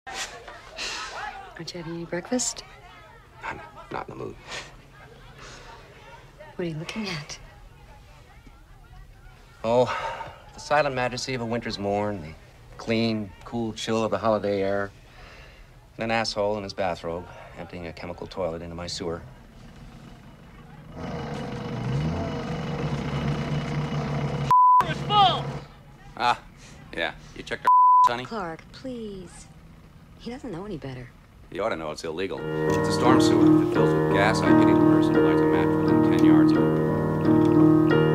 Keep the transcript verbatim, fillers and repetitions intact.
Aren't you having any breakfast? I'm not in the mood. What are you looking at? Oh, the silent majesty of a winter's morn, the clean, cool chill of the holiday air, and an asshole in his bathrobe emptying a chemical toilet into my sewer. It's full! Ah, yeah. You checked our honey? Clark, please. He doesn't know any better. You ought to know it's illegal. It's a storm sewer. If it fills with gas, I'd get any person who lights a match within ten yards of it.